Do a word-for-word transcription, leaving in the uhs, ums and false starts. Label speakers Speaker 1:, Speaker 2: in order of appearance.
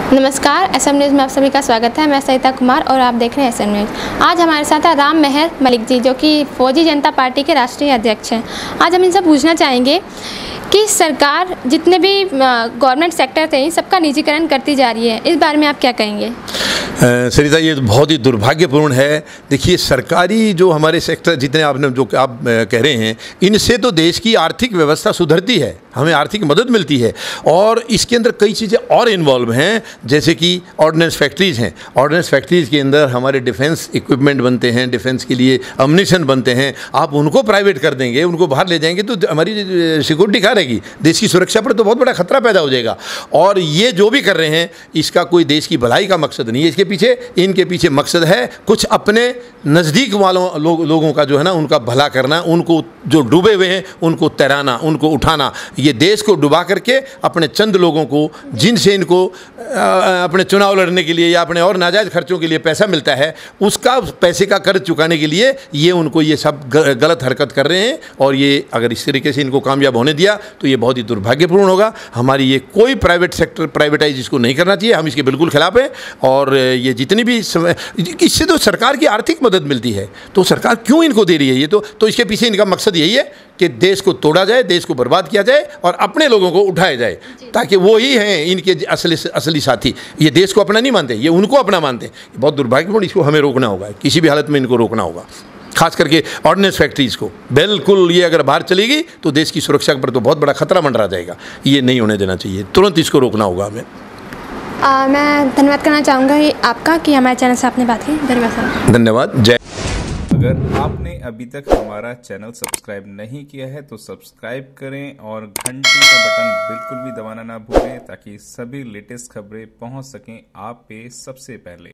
Speaker 1: नमस्कार, S M news में आप सभी का स्वागत है। मैं सरिता कुमार और आप देख रहे हैं एस एम न्यूज़। आज हमारे साथ है राम मेहर मलिक जी, जो कि फौजी जनता पार्टी के राष्ट्रीय अध्यक्ष हैं। आज हम इनसे पूछना चाहेंगे कि सरकार जितने भी गवर्नमेंट सेक्टर थे, इन सबका निजीकरण करती जा रही है, इस बारे में आप क्या कहेंगे?
Speaker 2: सरिता, ये बहुत ही दुर्भाग्यपूर्ण है। देखिए, सरकारी जो हमारे सेक्टर जितने आपने जो आप कह रहे हैं, इनसे तो देश की आर्थिक व्यवस्था सुधरती है, हमें आर्थिक मदद मिलती है। और इसके अंदर कई चीज़ें और इन्वॉल्व हैं, जैसे कि ऑर्डिनेंस फैक्ट्रीज़ हैं। ऑर्डिनेंस फैक्ट्रीज़ के अंदर हमारे डिफेंस इक्विपमेंट बनते हैं, डिफेंस के लिए अम्यूनिशन बनते हैं। आप उनको प्राइवेट कर देंगे, उनको बाहर ले जाएंगे, तो हमारी सिक्योरिटी कहाँ रहेगी? देश की सुरक्षा पर तो बहुत बड़ा खतरा पैदा हो जाएगा। और ये जो भी कर रहे हैं, इसका कोई देश की भलाई का मकसद नहीं है। इसके पीछे इनके पीछे मकसद है कुछ अपने नज़दीक वालों लो, लोगों का जो है ना, उनका भला करना, उनको जो डूबे हुए हैं उनको तैराना, उनको उठाना। ये देश को डुबा करके अपने चंद लोगों को, जिनसे इनको आ, अपने चुनाव लड़ने के लिए या अपने और नाजायज़ खर्चों के लिए पैसा मिलता है, उसका पैसे का कर्ज चुकाने के लिए ये उनको ये सब गलत हरकत कर रहे हैं। और ये अगर इस तरीके से इनको कामयाब होने दिया तो ये बहुत ही दुर्भाग्यपूर्ण होगा। हमारी ये कोई प्राइवेट सेक्टर प्राइवेटाइज इसको नहीं करना चाहिए, हम इसके बिल्कुल खिलाफ हैं। और ये जितनी भी समय, इससे तो सरकार की आर्थिक मदद मिलती है, तो सरकार क्यों इनको दे रही है? ये तो तो इसके पीछे इनका मकसद यही है कि देश को तोड़ा जाए, देश को बर्बाद किया जाए और अपने लोगों को उठाया जाए, ताकि वो ही हैं इनके असली असली साथी। ये देश को अपना नहीं मानते, ये उनको अपना मानते हैं। बहुत दुर्भाग्यपूर्ण, इसको हमें रोकना होगा, किसी भी हालत में इनको रोकना होगा। खास करके ऑर्डिनेंस फैक्ट्रीज़ को बिल्कुल, ये अगर बाहर चलेगी तो देश की सुरक्षा पर तो बहुत बड़ा खतरा मंडरा जाएगा। ये नहीं होने देना चाहिए, तुरंत इसको रोकना होगा हमें।
Speaker 1: आ, मैं धन्यवाद करना चाहूँगा आपका कि हमारे चैनल से आपने बात की। धन्यवाद।
Speaker 2: धन्यवाद। जय।
Speaker 3: अगर आपने अभी तक हमारा चैनल सब्सक्राइब नहीं किया है तो सब्सक्राइब करें और घंटी का बटन बिल्कुल भी दबाना ना भूलें, ताकि सभी लेटेस्ट खबरें पहुंच सकें आप पे सबसे पहले।